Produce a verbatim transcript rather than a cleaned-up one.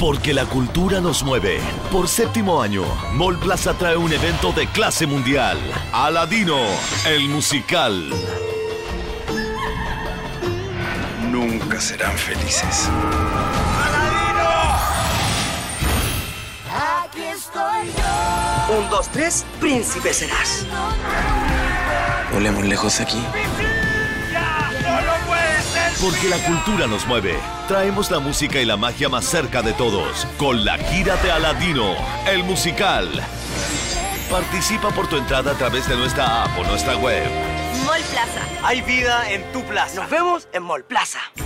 Porque la cultura nos mueve. Por séptimo año, Mall Plaza trae un evento de clase mundial. Aladino, el musical. Nunca serán felices. ¡Aladino! Aquí estoy yo. Un, dos, tres, príncipe serás. Volemos lejos de aquí. ¡Ya! ¡Solo puede ser! Porque la cultura nos mueve. Traemos la música y la magia más cerca de todos. Con la gira de Aladino, el musical. Participa por tu entrada a través de nuestra app o nuestra web. Mall Plaza. Hay vida en tu plaza. Nos vemos en Mall Plaza.